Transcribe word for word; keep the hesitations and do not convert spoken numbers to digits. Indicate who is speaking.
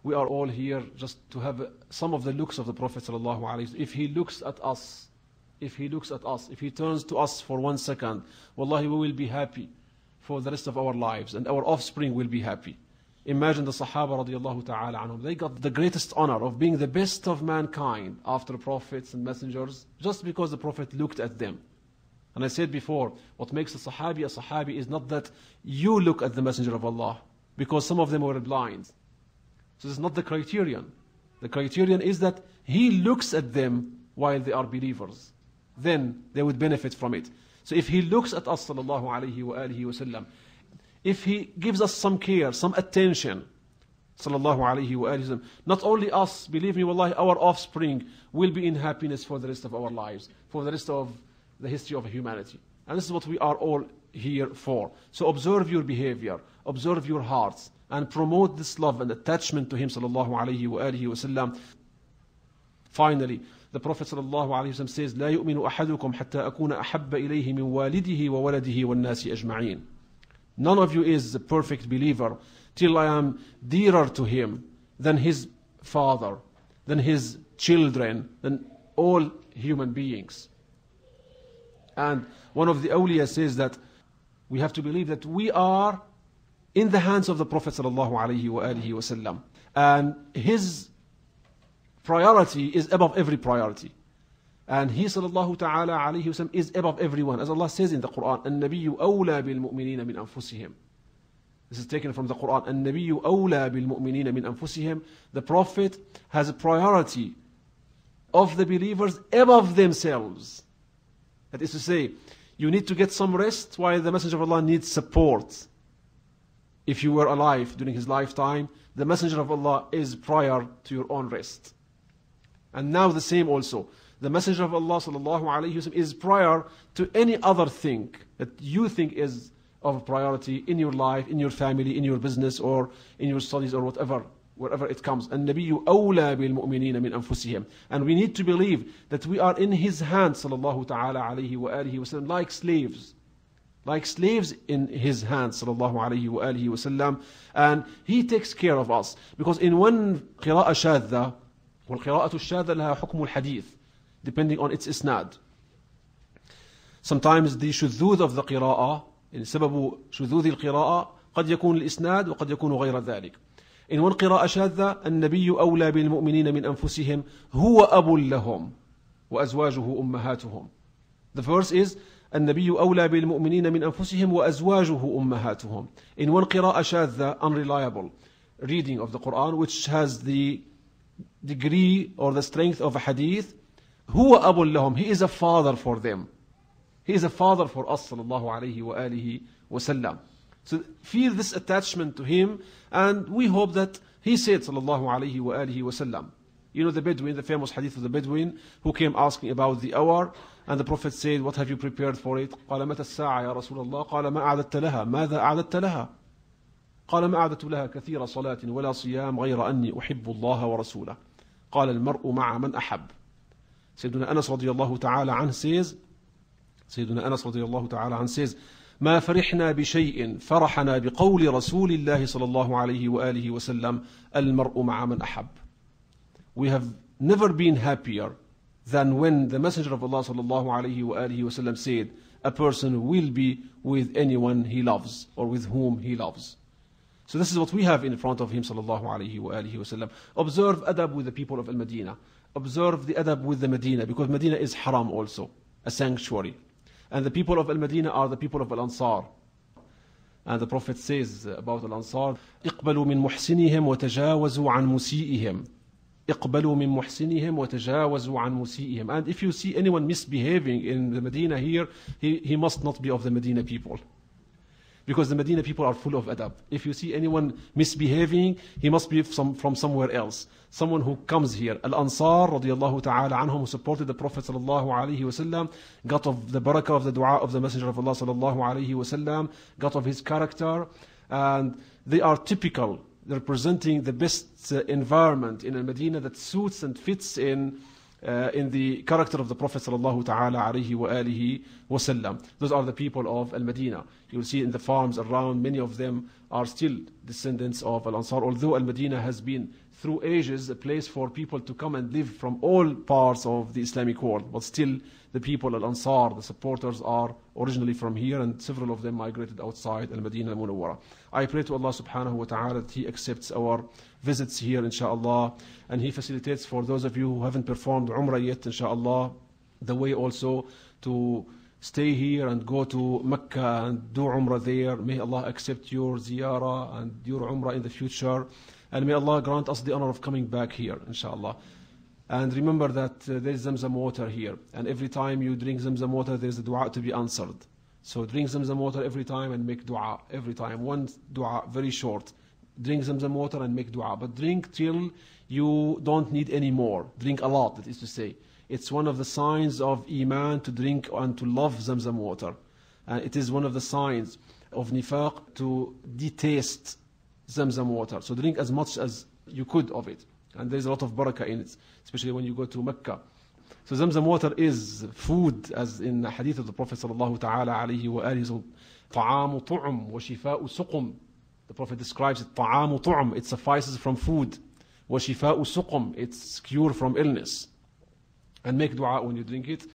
Speaker 1: we are all here just to have some of the looks of the Prophet sallallahu alaihi wasallam. If he looks at us, if he looks at us, if he turns to us for one second, wallahi, we will be happy for the rest of our lives, and our offspring will be happy. Imagine the Sahaba radiallahu ta'ala anhum. They got the greatest honor of being the best of mankind after prophets and messengers, just because the Prophet looked at them. And I said before, what makes a Sahabi a Sahabi is not that you look at the Messenger of Allah, because some of them were blind. So this is not the criterion. The criterion is that he looks at them while they are believers. Then they would benefit from it. So if he looks at us, sallallahu alayhi wa alihi wa sallam, if he gives us some care, some attention, sallallahu alayhi wa alihi wa sallam, not only us, believe me, wallahi, our offspring will be in happiness for the rest of our lives, for the rest of the history of humanity. And this is what we are all here for. So observe your behavior, observe your hearts, and promote this love and attachment to him, sallallahu alayhi wa alihi wa sallam. Finally, the Prophet sallallahu alayhi wa sallam says, لا يؤمن أحدكم حتى أكون أحب إليه من والده وولده والناس أجمعين. None of you is a perfect believer till I am dearer to him than his father, than his children, than all human beings. And one of the awliya says that we have to believe that we are in the hands of the Prophet sallallahu alayhi wa alihi wa sallam. And his priority is above every priority. And he sallallahu ta'ala alayhi wa sallam is above everyone. As Allah says in the Quran, النَّبِيُّ أَوْلَى بِالْمُؤْمِنِينَ مِنْ أَنفُسِهِمْ. This is taken from the Quran. النَّبِيُّ أَوْلَى بِالْمُؤْمِنِينَ مِنْ أَنفُسِهِمْ. The Prophet has a priority of the believers above themselves. That is to say, you need to get some rest while the Messenger of Allah needs support. If you were alive during his lifetime, the Messenger of Allah is prior to your own rest. And now the same also. The Messenger of Allah sallallahu alayhi wa sallam is prior to any other thing that you think is of priority in your life, in your family, in your business, or in your studies, or whatever, wherever it comes. النَّبِيُّ أَوْلَى بِالْمُؤْمِنِينَ مِنْ أَنفُسِهِمْ. And we need to believe that we are in his hands, sallallahu ta'ala alayhi wa alihi wa sallam, like slaves. Like slaves in his hands, sallallahu alayhi wa alihi wa sallam. And he takes care of us. Because in one قراءة شاذة, والقراءة الشاذة لها حكم الحديث, depending on its isnad. Sometimes the شذوذ of the قراءة, in سبب شذوذ القراءة, قد يكون الإسناد وقد يكون غير ذلك. In one قراءة شاذة, النبي أولى بالمؤمنين من أنفسهم هو أب لهم وأزواجه أمهاتهم. The verse is النبي أولى بالمؤمنين من أنفسهم وأزواجه أمهاتهم. In one قراءة شاذة, unreliable reading of the Quran, which has the degree or the strength of a hadith, هو أب لهم, he is a father for them. He is a father for us, sallallahu alayhi wa alihi wa sallam. So feel this attachment to him, and we hope that he said, sallallahu alayhi wa alihi wa sallam. You know the Bedouin, the famous hadith of the Bedouin, who came asking about the hour, and the Prophet said, what have you prepared for it? قال متى الساعة يا رسول الله؟ قال ما أعددت لها؟ ماذا أعددت لها؟ قال ما أعددت لها كثير صلاة ولا صيام غير أني أحب الله ورسوله. قال المرء مع من أحب. Sayyiduna Anas radiyallahu ta'ala anhu says, Sayyiduna Anas radiyallahu ta'ala anhu says, ما فرحنا بشيء فرحنا بقول رسول الله صلى الله عليه وآله وسلم المرء مع من أحب. We have never been happier than when the Messenger of Allah صلى الله عليه وآله وسلم said, a person will be with anyone he loves or with whom he loves. So this is what we have in front of him sallallahu alayhi wa alihi wa sallam. Observe adab with the people of Al-Madinah. Observe the adab with the Medina, because Medina is haram also, a sanctuary. And the people of Al-Madinah are the people of Al-Ansar. And the Prophet says about Al-Ansar, اقبلوا من محسنهم وتجاوزوا عن مسيئهم. اقبلوا من محسنهم وتجاوزوا عن مسيئهم. And if you see anyone misbehaving in the Medina here, he, he must not be of the Medina people. Because the Medina people are full of adab. If you see anyone misbehaving, he must be from, from somewhere else. Someone who comes here. Al-Ansar, radiyallahu ta'ala anhum, who supported the Prophet sallallahu alayhi wa sallam, got of the barakah of the dua of the Messenger of Allah sallallahu alayhi wa sallam, got of his character, and they are typical. They're presenting the best uh, environment in Al-Medina that suits and fits in Uh, in the character of the Prophet sallallahu ta'ala alayhi wa alihi wa sallam. Those are the people of Al-Madinah. You will see in the farms around, many of them are still descendants of Al-Ansar, although Al-Madinah has been through ages, a place for people to come and live from all parts of the Islamic world. But still, the people, Al-Ansar, the supporters, are originally from here, and several of them migrated outside Al-Madinah Al-Munawwara. I pray to Allah subhanahu wa ta'ala that He accepts our visits here, inshaAllah, and He facilitates for those of you who haven't performed Umrah yet, inshaAllah, the way also to stay here and go to Mecca and do Umrah there. May Allah accept your ziyarah and your Umrah in the future. And may Allah grant us the honor of coming back here, inshallah. And remember that uh, there is Zamzam water here. And every time you drink Zamzam water, there is a dua to be answered. So drink Zamzam water every time and make dua every time. One dua, very short. Drink Zamzam water and make dua. But drink till you don't need any more. Drink a lot, that is to say. It's one of the signs of Iman to drink and to love Zamzam water. And it is one of the signs of Nifaq to detest Zamzam water. So drink as much as you could of it. And there's a lot of barakah in it, especially when you go to Mecca. So Zamzam water is food, as in the hadith of the Prophet sallallahu ta'ala alayhi wa alihi, طعام طعم وشفاء سقم. The Prophet describes it, طعام طعم, it suffices from food. وشفاء سقم, it's cure from illness. And make dua when you drink it.